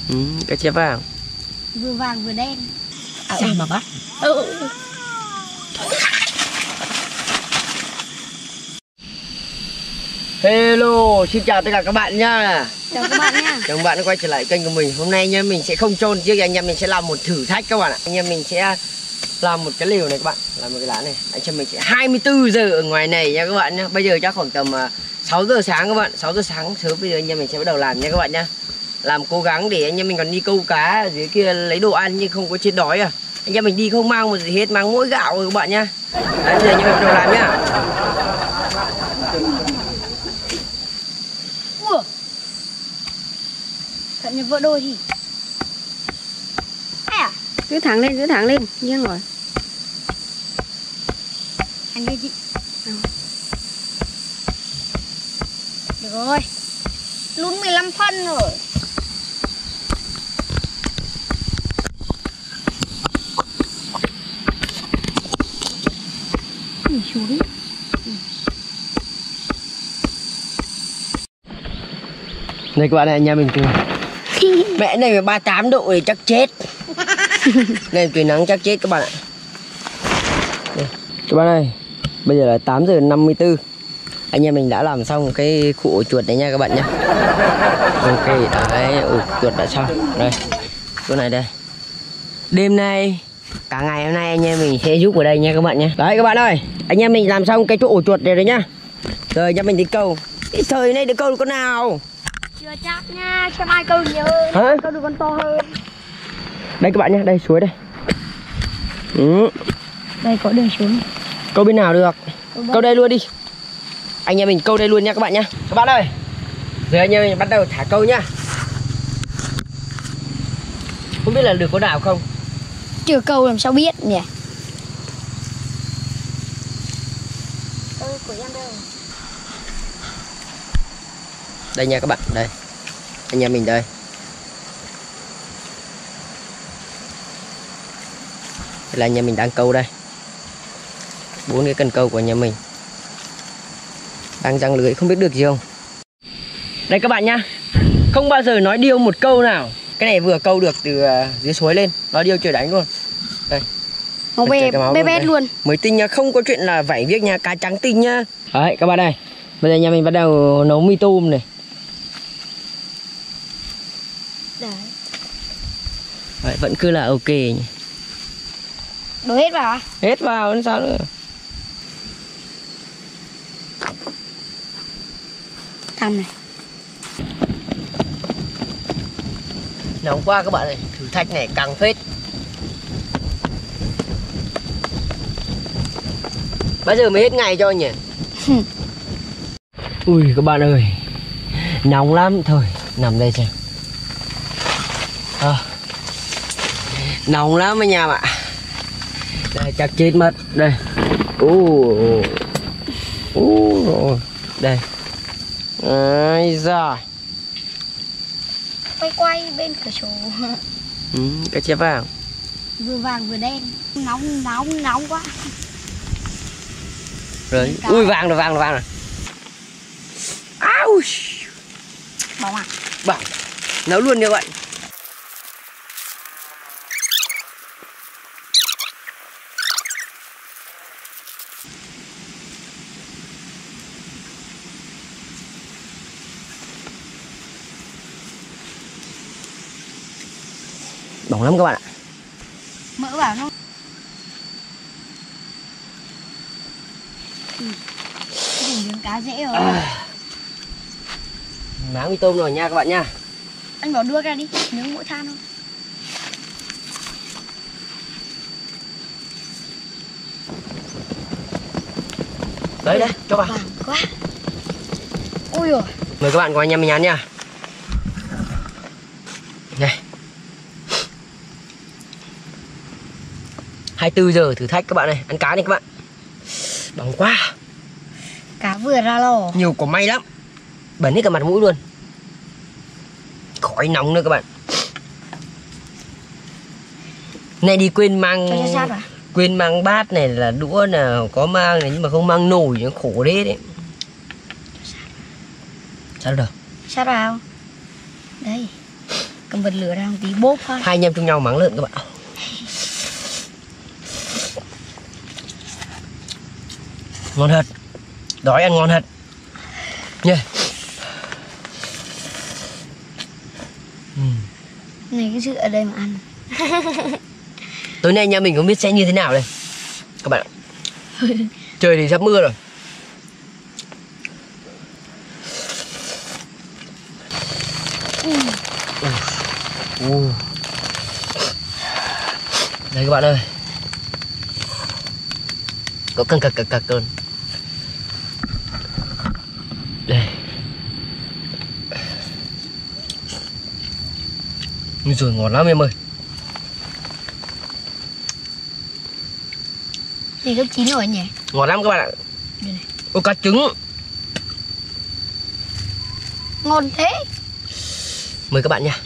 Cá chép vàng. Vừa vàng vừa đen. Sao mà bắt? Hello, xin chào tất cả các bạn nha. Chào các bạn nha. Chào các bạn đã quay trở lại kênh của mình. Hôm nay nha, mình sẽ không chôn chiếc, anh em mình sẽ làm một thử thách các bạn ạ. Anh em mình sẽ làm một cái lều này các bạn, làm một cái lá này. Anh em mình sẽ 24 giờ ở ngoài này nha các bạn nhá. Bây giờ chắc khoảng tầm 6 giờ sáng các bạn, 6 giờ sáng sớm bây giờ anh em mình sẽ bắt đầu làm nha các bạn nhá. Làm cố gắng để anh em mình còn đi câu cá ở dưới kia lấy đồ ăn nhưng không có chết đói à. Anh em mình đi không mang một gì hết, mang mỗi gạo rồi các bạn nhá. Đấy, bây giờ anh em mình bắt đầu làm nhá. Ủa, cận như vỡ đôi thì ai à? Cứ thẳng lên, nghiêng rồi. Anh ơi chị. Được rồi. Lún 15 phân rồi. Mình xuống. Đây các bạn này, nhà mình từ mẹ này 38 độ thì chắc chết. Này trời nắng chắc chết các bạn ạ. Đây, các bạn ơi, bây giờ là 8 giờ 54. Anh em mình đã làm xong cái khu ổ chuột đấy nha các bạn nhé. Ok, đấy, ổ chuột đã xong. Đây, chỗ này đây. Đêm nay, cả ngày hôm nay anh em mình sẽ giúp ở đây nha các bạn nhé. Đấy các bạn ơi, anh em mình làm xong cái chỗ ổ chuột này rồi nhá. Rồi anh em mình đi câu. Cái thời này được câu được con nào? Chưa chắc nha, xem ai câu nhiều hơn. Hả? Câu được con to hơn. Đây các bạn nhé, đây suối đây. Đây có đường xuống. Câu bên nào được? Câu đây luôn đi. Anh em mình câu đây luôn nha các bạn nhé. Các bạn ơi, giờ anh em mình bắt đầu thả câu nhá. Không biết là được con nào không? Chưa câu làm sao biết nhỉ? Câu của em đâu? Đây nha các bạn, đây. Anh em mình đây. Đây là anh em mình đang câu đây. 4 cái cần câu của anh em mình. Đang răng lưới không biết được gì không. Đây các bạn nhá. Không bao giờ nói điêu một câu nào. Cái này vừa câu được từ dưới suối lên, nói điêu chưa đánh luôn. Đây. Màu bê bét luôn. Mới tinh nha, không có chuyện là vảy viếc nha, cá trắng tinh nhá. Đấy các bạn ơi. Bây giờ nhà mình bắt đầu nấu mì tôm này. Đấy. Đấy, vẫn cứ là ok nhỉ. Đổ hết vào à? Hết vào làm sao nữa. Thăm này. Nóng quá các bạn ơi, thử thách này càng phết. Bây giờ mới hết ngày cho nhỉ. Ui các bạn ơi, nóng lắm. Thôi nằm đây xem. Nóng lắm anh em ạ. Đây chắc chết mất. Đây. Đây. Ai da. Quay bên cửa sổ. Cá chép vàng. Vừa vàng vừa đen. Nóng quá. Rồi. Ui vàng rồi. Au. Bỏng à? Bỏng. Nấu luôn như vậy. Bỏng lắm các bạn ạ. Mỡ vào nó. Miếng cá dễ rồi. Máng mì tôm rồi nha các bạn nha. Anh bỏ đưa ra đi, nướng mỗi than thôi. Đấy, cho vào. Vàng quá. Ui rồi. Mời các bạn qua anh em mình ăn nha. Này. 24 giờ thử thách các bạn này, ăn cá này các bạn. Bỏng quá. Cá vừa ra lò. Nhiều quả may lắm. Bẩn hết cả mặt mũi luôn. Khói nóng nữa các bạn. Này đi quên mang quên mang bát này là đũa nào có mang này nhưng mà không mang nồi, nó khổ đấy. Sao được? Sát vào. Đây. cầm bật lửa ra một tí bốp thôi. Hai anh em chung nhau mắng lợn các bạn. Ngon thật. Đói ăn ngon thật. Nhê. Này cái sự ở đây mà ăn. Tối nay anh em mình không biết sẽ như thế nào đây các bạn ạ. Trời thì sắp mưa rồi. Đây các bạn ơi. Có căng cặc cơn. Đây. Rồi ngọt lắm em ơi. Này gấp 9 rồi nhỉ? Ngọt lắm các bạn ạ. Có cá trứng. Ngon thế. Mời các bạn nha.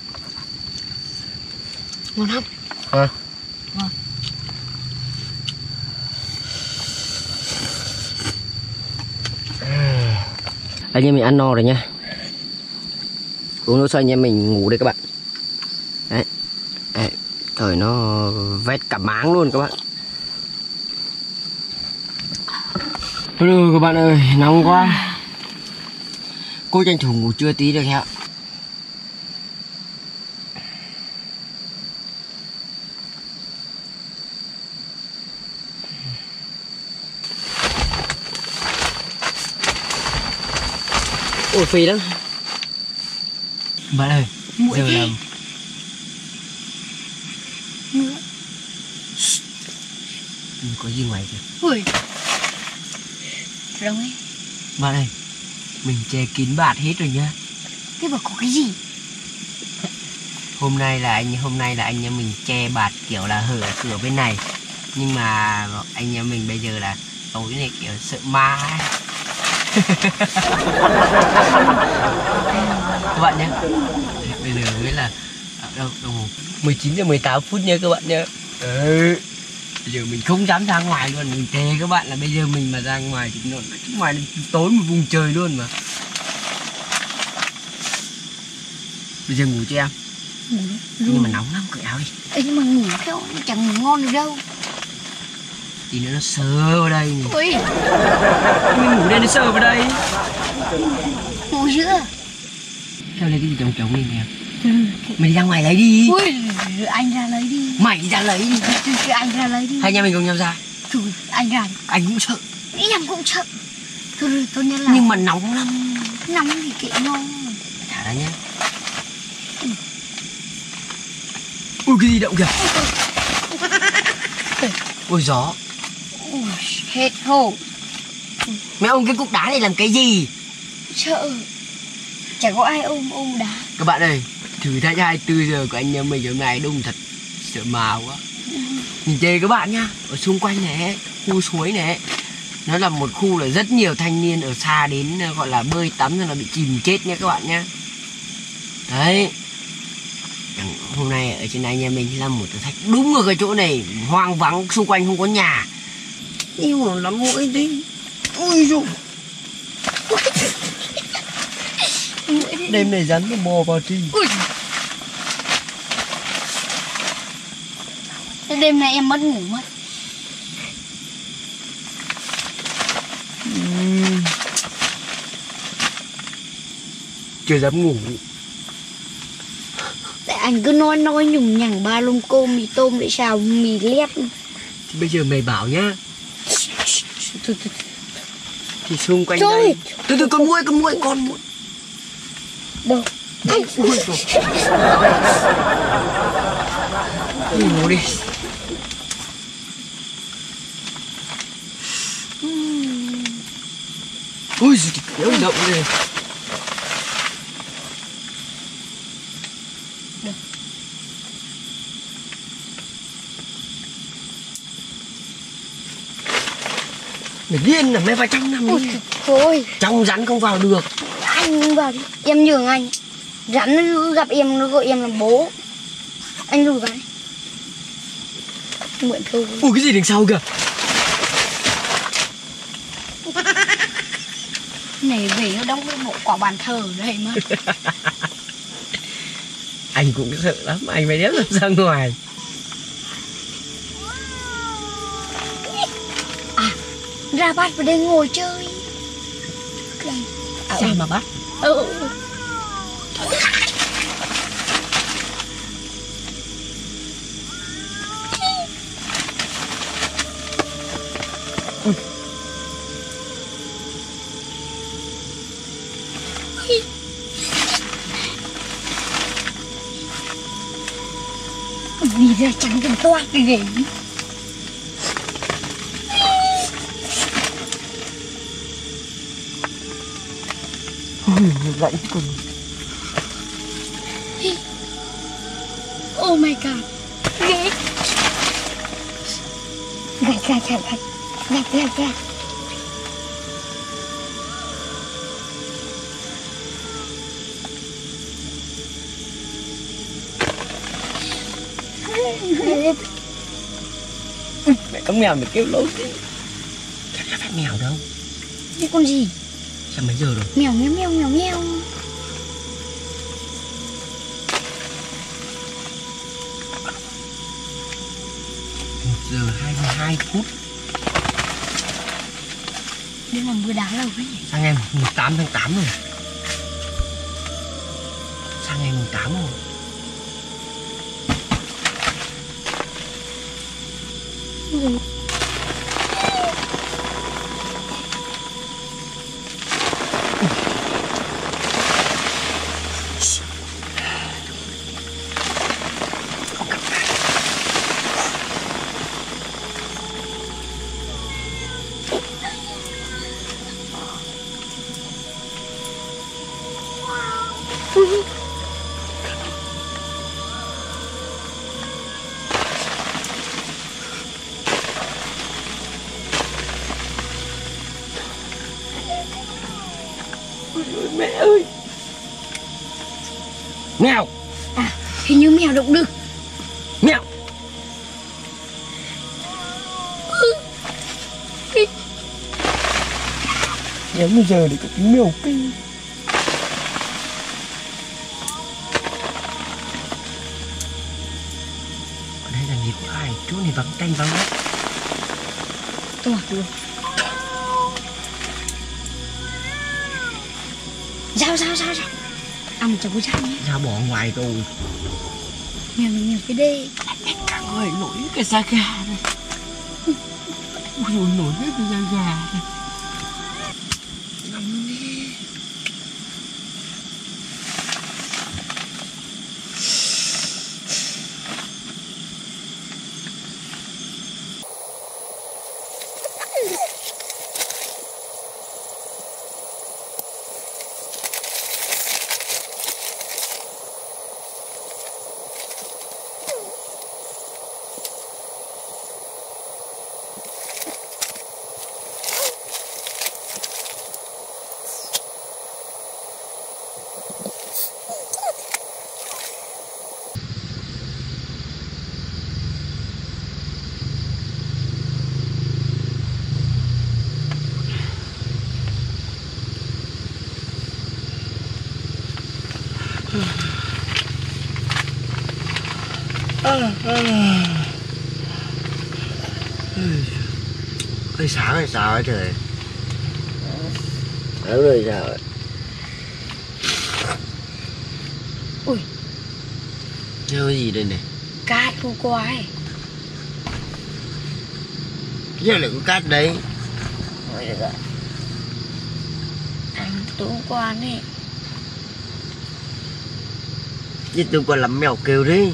Ngon không? À. Ngon. Anh em mình ăn no rồi nha. Uống nước xong anh em mình ngủ đây các bạn. Đấy. Đấy. Trời nó vét cả máng luôn các bạn. Các bạn ơi, nóng quá. Cô tranh thủ ngủ trưa tí được hả? Ôi phì lắm. Bạn ơi, Muội giờ thế. làm có gì ngoài kìa. Ui. Rồng ấy. Bạn ơi, mình che kín bạt hết rồi nhá. Thế mà có cái gì? Hôm nay là anh em mình che bạt kiểu là hở cửa bên này. Nhưng mà anh em mình bây giờ là tối này kiểu sợ ma ấy. Các bạn nhé. Bây giờ mới là đâu 19 giờ 18 phút nha các bạn nhé. Bây giờ mình không dám ra ngoài luôn. Mình thề các bạn là bây giờ mình mà ra ngoài thì nó ngoài tối một vùng trời luôn mà. Bây giờ ngủ cho em. Ngủ. Nhưng mà nóng lắm, cởi áo đi. Ê, nhưng mà ngủ theo chẳng ngủ ngon được đâu. Tí nữa nó sờ vào đây nhỉ. Ui. Mình ngủ đây nó sờ vào đây. Ngủ chưa? Theo lấy cái gì trống trống đi nè. Mày đi ra ngoài lấy đi. Ui, anh ra lấy đi. Mày đi ra lấy đi. Anh ra lấy đi. Hai anh em mình cùng nhau ra. Trời, anh ra. Anh cũng sợ. Em cũng sợ. Thôi tốt nhất là. Nhưng mà nóng lắm. Nóng thì kệ ngon. Thả ra nhé. Ui cái gì động kìa. Ui gió. Ui, hết hồn. Mẹ ôm cái cục đá này làm cái gì? Sợ. Chẳng có ai ôm đá. Các bạn ơi, thử thách 24 giờ của anh em mình hôm nay đúng thật sợ mà quá. Nhìn chê các bạn nhá. Ở xung quanh này, khu suối này, nó là một khu là rất nhiều thanh niên ở xa đến gọi là bơi tắm rồi là bị chìm chết nha các bạn nhá. Đấy. Hôm nay ở trên này nhà mình là một thử thách đúng ở cái chỗ này hoang vắng, xung quanh không có nhà. Yêu lắm mũi đi. Ui dồi. Đêm này rắn nó bò vào chi. Đêm nay em mất ngủ mất. Chưa dám ngủ. Tại anh cứ nói nhùng nhằng ba lông côm mì tôm để xào mì lép. Thì bây giờ mày bảo nhá. Thì xung quanh Trời. đây. Từ con muỗi con muỗi. Đâu? Ui rồi. Đi ngủ đi. Ui giời, kéo động này. Mày điên à, mày vào trong nằm đi. Thôi, Trong rắn không vào được. anh vào đi, em nhường anh. Rắn nó gặp em, nó gọi em là bố. Anh lùi vào đi. Mượn thôi. Ui cái gì đằng sau kìa. Này về nó đóng cái bộ quả bàn thờ ở đây mà. Anh cũng sợ lắm, anh phải đéo ra ngoài. Ra bắt vào đây ngồi chơi. Sao mà bắt? Vì ra trắng cần toát cái gì. Lạnh cùng. Oh my god. Ghê. Gạt. Mẹ có mèo mày kêu lố chứ. Chắc là phải mèo đâu. Thế con gì? Sao mấy giờ rồi? Mèo. 1:22. Đây là bữa đáng lâu đấy. Sang ngày 8/8 rồi. Sang ngày 8 rồi. Mẹ ơi. Mèo. Hình như mèo động được. Mèo. Nếu bây giờ thì có tiếng mèo kêu. Ở đây là gì của ai? Chỗ này vắng tanh vắng lắm. Tôi mặc luôn. Dao. Ăn cho cô dao nhé. Sao bỏ ngoài rồi? Mèo cái đê. Cả người nổi cái da gà này. Ui dồi, nổi hết cái da gà này. Ơi sao ấy trời. Ở đây sao ấy. Ui. Cái gì đây này? Cát cô quái. Cái gì lại có cát đấy? Ôi được ạ. Anh tú quan ấy. Chứ tôi còn làm mèo kêu đi.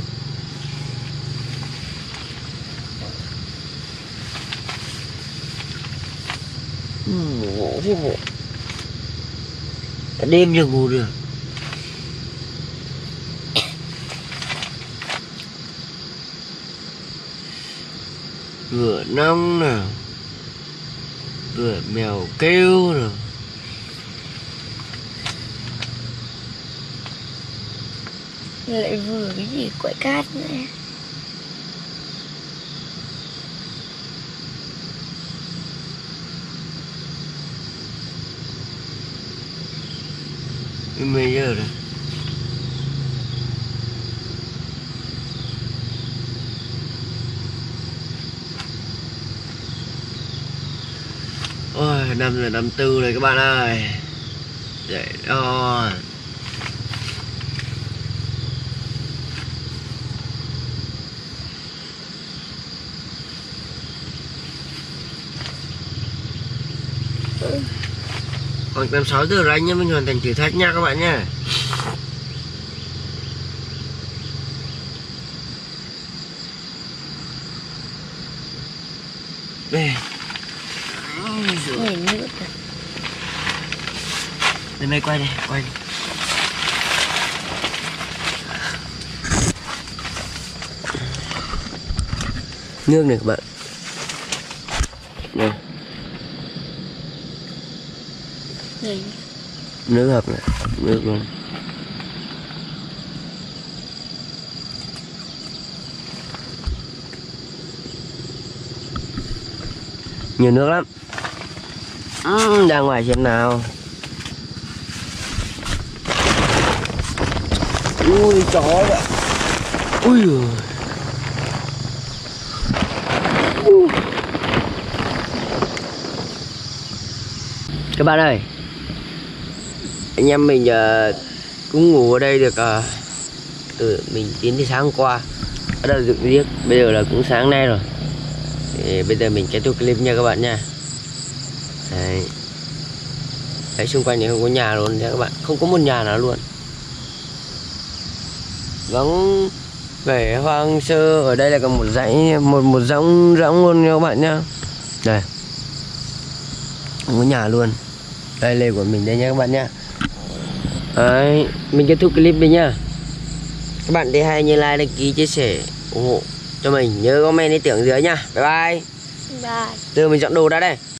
Ngủ chứ ngủ. Cả đêm chưa ngủ được. Vừa nóng nè, vừa mèo kêu nè. Lại vừa cái gì quậy cát nữa. Mấy giờ rồi? Năm giờ 54 rồi các bạn ơi. Dậy đó. Còn tầm 6 giờ rồi anh nhé, mình hoàn thành thử thách nha các bạn nha. Đây. Nhìn nước. Đến đây quay đi, quay đi. Nước này các bạn. Đây. Nhìn. Nước hợp này, nước luôn. Nhiều nước lắm. Ra ngoài xem nào. Ui chó vậy. Ui giời. Các bạn ơi, anh em mình cũng ngủ ở đây được từ mình tiến từ sáng hôm qua, bắt đầu dựng riết, bây giờ là cũng sáng nay rồi. Thì bây giờ mình kết thúc clip nha các bạn nha. Đấy. Đấy, xung quanh này không có nhà luôn nha các bạn, không có một nhà nào luôn, vắng vẻ hoang sơ. Ở đây là còn một dãy, một rỗng luôn nha các bạn nhá. Đây, không có nhà luôn. Đây lều của mình đây nha các bạn nhá. Đấy, mình kết thúc clip đi nhá. Các bạn thấy hay như like, đăng ký, chia sẻ, ủng hộ cho mình, nhớ comment ý tưởng dưới nha. Bye bye. Bye. Giờ mình dọn đồ ra đây.